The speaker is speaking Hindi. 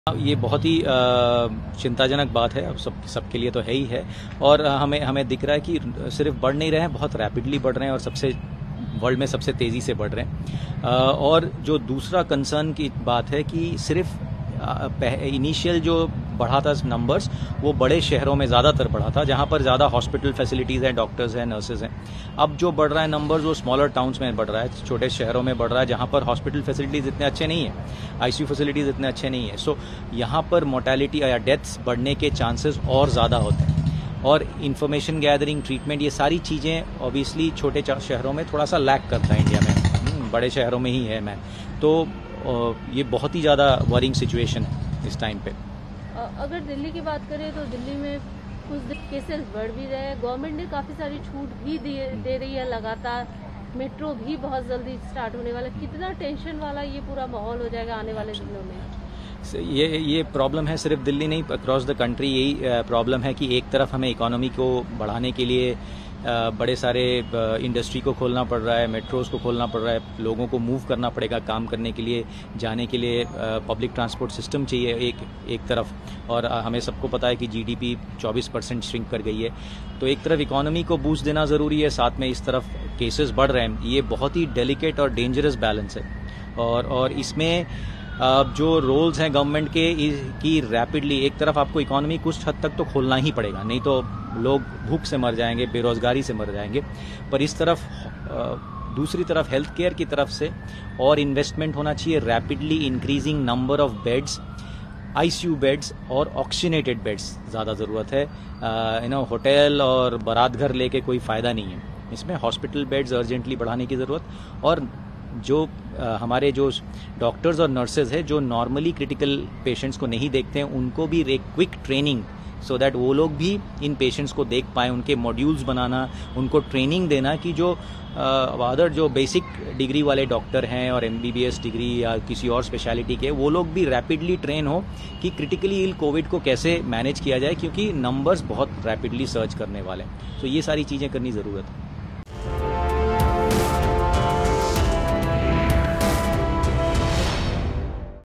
ये बहुत ही चिंताजनक बात है। अब सबके लिए तो है ही है। और हमें दिख रहा है कि सिर्फ बढ़ नहीं रहे हैं, बहुत रैपिडली बढ़ रहे हैं और वर्ल्ड में सबसे तेज़ी से बढ़ रहे हैं। और जो दूसरा कंसर्न की बात है कि सिर्फ इनिशियल जो बढ़ा था नंबर्स, वो बड़े शहरों में ज़्यादातर बढ़ा था, जहाँ पर ज़्यादा हॉस्पिटल फैसिलिटीज़ हैं, डॉक्टर्स हैं, नर्सेज हैं। अब जो बढ़ रहा है नंबर्स, वो स्मॉलर टाउन्स में बढ़ रहा है, छोटे शहरों में बढ़ रहा है, जहाँ पर हॉस्पिटल फैसिलिटीज़ इतने अच्छे नहीं है, आईसीयू फैसिलिटीज़ इतने अच्छे नहीं है। सो यहाँ पर मोर्टेलिटी या डेथ्स बढ़ने के चांसेस और ज़्यादा होते हैं। और इन्फॉर्मेशन गैदरिंग, ट्रीटमेंट, ये सारी चीज़ें ऑब्वियसली छोटे शहरों में थोड़ा सा लैक करता है इंडिया में, बड़े शहरों में ही है मैं तो ये बहुत ही ज़्यादा वरिंग सिचुएशन है इस टाइम पे। अगर दिल्ली की बात करें तो दिल्ली में कुछ केसेस बढ़ भी रहे हैं। गवर्नमेंट ने काफ़ी सारी छूट भी दे रही है लगातार। मेट्रो भी बहुत जल्दी स्टार्ट होने वाला। कितना टेंशन वाला ये पूरा माहौल हो जाएगा आने वाले दिनों में। ये प्रॉब्लम है, सिर्फ दिल्ली नहीं, अक्रॉस द कंट्री यही प्रॉब्लम है कि एक तरफ हमें इकोनॉमी को बढ़ाने के लिए बड़े सारे इंडस्ट्री को खोलना पड़ रहा है, मेट्रोज को खोलना पड़ रहा है, लोगों को मूव करना पड़ेगा काम करने के लिए, जाने के लिए पब्लिक ट्रांसपोर्ट सिस्टम चाहिए एक तरफ। और हमें सबको पता है कि जीडीपी 24% श्रिंक कर गई है। तो एक तरफ इकोनॉमी को बूस्ट देना ज़रूरी है, साथ में इस तरफ केसेस बढ़ रहे हैं। ये बहुत ही डेलिकेट और डेंजरस बैलेंस है। और इसमें जो रोल्स हैं गवर्नमेंट के कि रैपिडली, एक तरफ आपको इकोनॉमी कुछ हद तक तो खोलना ही पड़ेगा, नहीं तो लोग भूख से मर जाएंगे, बेरोजगारी से मर जाएंगे। पर इस तरफ दूसरी तरफ हेल्थ केयर की तरफ से और इन्वेस्टमेंट होना चाहिए, rapidly increasing number of beds, ICU beds और ऑक्सीनेटेड बेड्स ज़्यादा ज़रूरत है। होटल और बारात घर लेके कोई फ़ायदा नहीं है, इसमें हॉस्पिटल बेड्स अर्जेंटली बढ़ाने की ज़रूरत। और जो हमारे जो डॉक्टर्स और नर्सेज हैं जो नॉर्मली क्रिटिकल पेशेंट्स को नहीं देखते हैं, उनको भी एक क्विक ट्रेनिंग, सो दैट वो लोग भी इन पेशेंट्स को देख पाएँ, उनके मॉड्यूल्स बनाना, उनको ट्रेनिंग देना कि जो अदर जो बेसिक डिग्री वाले डॉक्टर हैं और एमबीबीएस डिग्री या किसी और स्पेशलिटी के, वो लोग भी रैपिडली ट्रेन हो कि क्रिटिकली इल कोविड को कैसे मैनेज किया जाए, क्योंकि नंबर्स बहुत रैपिडली सर्च करने वाले हैं। तो ये सारी चीज़ें करनी ज़रूरत है।